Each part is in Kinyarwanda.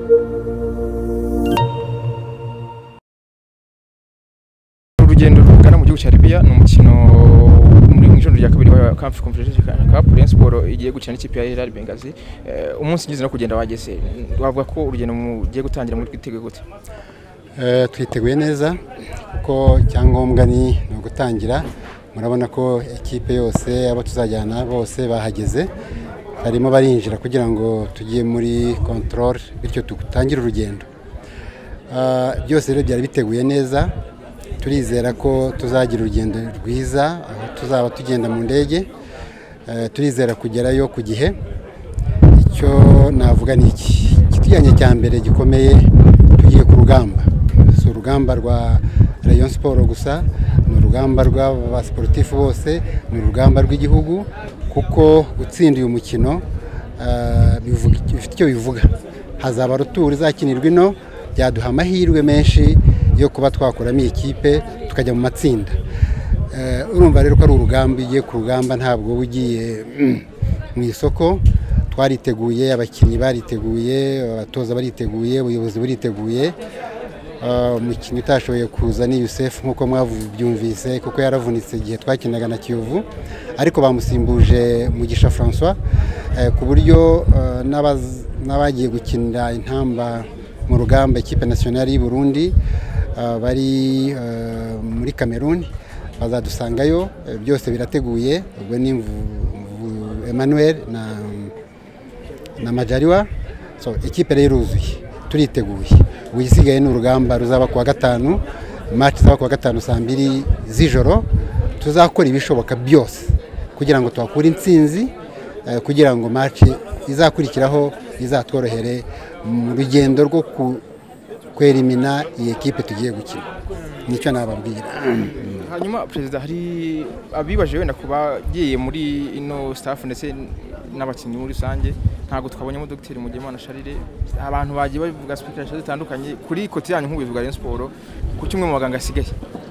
urugendo rugana mu gihugu cya Libya ni umukino muri ijoro rya kabiri wa Camp Confederation Cup Rayon Sport igiye gukina n'ikipe ya Hilal Benghazi umunsi ngize no kugenda wageze wavuga ko urugendo mugiye gutangira muri twiteguye gute twiteguye neza kuko cyangombwa ni gutangira murabona ko ekipe yose abo tuzajyana bose bahageze harimo barinjira kugira ngo tugiye muri control bityo tutangire urugendo byose rero byari biteguye neza turizera ko tuzagira urugendo rwiza aho tuzaba tugenda mu ndege turizera kugerayo ku gihe icyo navuga ni iki kitujyanye cya mbere gikomeye tugiye ku rugamba si urugamba rwa Rayon Sport gusa ni urugamba rw'abasportifu bose ni urugamba rw'igihugu kuko gutsinda uyu mukino bifite icyo bivuga hazaba ruturi zakinirwa ino byaduha amahirwe menshi yo kuba twakuramo ikipe tukajya mu matsinda urumva rero ko ari urugamba igiye ku rugamba ntabwo ugiye mu isoko twariteguye abakinnyi bariteguye abatoza bariteguye ubuyobozi buriteguye umukinnyi utashoboye kuza ni Youssef nkuko mwabyumvise kuko yaravunitse igihe twakinaga na Kiyovu ariko bamusimbuje Mugisha François ku buryo n'abagiye gukinira intamba mu rugamba ikipe nationale y'u Burundi bari muri Cameroon bazadusangayo byose birateguye ubwo ni Emmanuel na Majaliwa so ikipe rero yuzuye turiteguye uyisigaye n'urugamba ruzaba kuwa gatanu match zaba kuwa gatanu saa 2 z'ijoro tuzakora ibishoboka byose kugira ngo twakure intsinzi kugira ngo match izakurikiraho izatworohere mu rugendo rwo kwerimina iyi ekipe tugiye gukina nicyo nababwira hanyuma president hari abibaje wenda kuba giye muri ino staff ndetse n'abakinnyi muri rusange ntago twabonyemo Dr Mugemana Charire abantu bagiye bavuga speculation zitandukanye kuri kote yanyu nk'ubivuga Rayon Sport ku kimwe mu baganga asigaye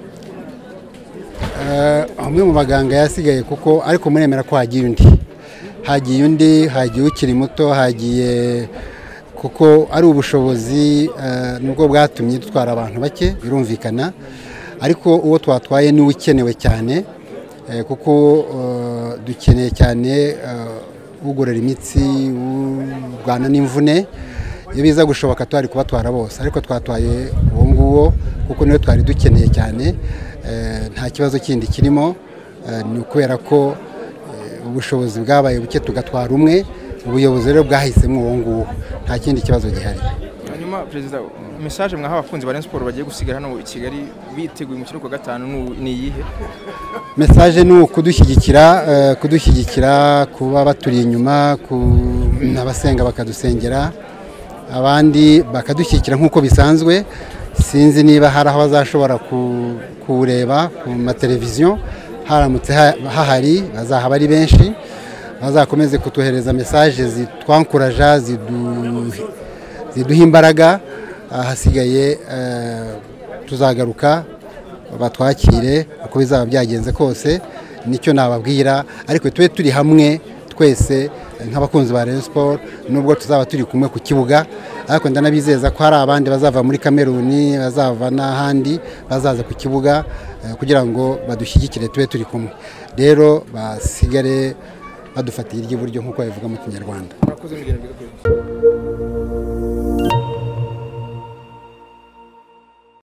amwe mu baganga yasigaye kuko ariko muremera ko hagiye undi hagiye ukiri muto hagiye kuko ari ubushobozi nubwo bwatumye dutwara abantu bake birumvikana ariko uwo twatwaye ni ukenewe cyane kuko dukeneye cyane ugorera imitsi urwana n'imvune iyo biza gushoboka twari kubatwara bose ariko twatwaye uwo nguwo kuko niwe twari dukeneye cyane nta kibazo kindi kirimo ni ukubera ko ubushobozi bwabaye buke tugatwara umwe ubuyobozi rero bwahisemo uwo nguwo nta kindi kibazo gihari hanyuma president message mwaha abakunzi ba Rayon Sport bagiye gusigara hano i Kigali biteguye umukino wa gatanu ni iyihe message ni kudushyigikira kuba baturi inyuma n'abasenga bakadusengera abandi bakadushyigikira nk'uko bisanzwe sinzi niba hari aho bazashobora kureba ku mateleviziyo haramutse hahari bazahaba ari benshi bazakomeze kutuhereza message zitwankuraja ziduha imbaraga hasigaye tuzagaruka batwakire uko bizaba byagenze kose nicyo nababwira ariko tube turi hamwe twese nk'abakunzi ba Rayon Sport nubwo tuzaba turi kumwe ku kibuga ariko ndanabizeza ko hari abandi bazava muri Cameroon bazava n'ahandi bazaza ku kibuga kugira ngo badushyigikire tube turi kumwe rero basigare badufatiye iry'iburyo nk'uko babivuga mu Kinyarwanda.